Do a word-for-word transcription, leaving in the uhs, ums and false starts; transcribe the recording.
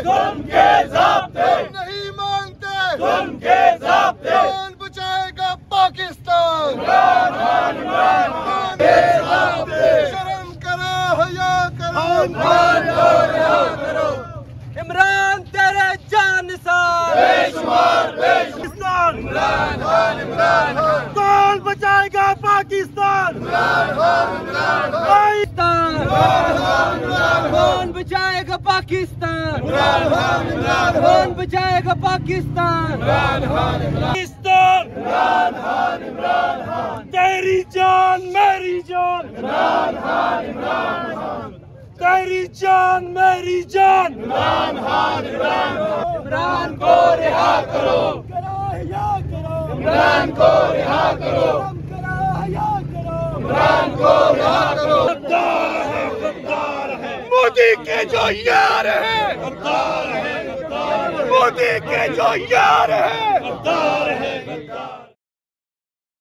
تم کے ضابطے نہیں مانتے تم کے ضابطے کون بچائے گا پاکستان عمران خان عمران خان کے ضابطے شرم کرو حیا کرو عمران کو رہا کرو عمران تیرے جان نثار بے شمار بے شمار پاکستان عمران خان عمران خان کون بچائے گا پاکستان عمران خان عمران خان پاکستان عمران خان عمران خان کون بچائے گا پاکستان عمران خان عمران خان کون بچائے گا پاکستان عمران خان عمران پاکستان عمران خان عمران خان تیری جان میری جان عمران خان عمران خان تیری جان میری جان عمران خان عمران خان عمران کو رہا کرو کرو حیا کرو عمران کو رہا کرو کرم کرو حیا کرو عمران کو رہا کرو غدار ہے غدار ہے مودی کے جو یار ہیں غدار ہے غدار ہے مودی کے جو یار ہیں غدار ہے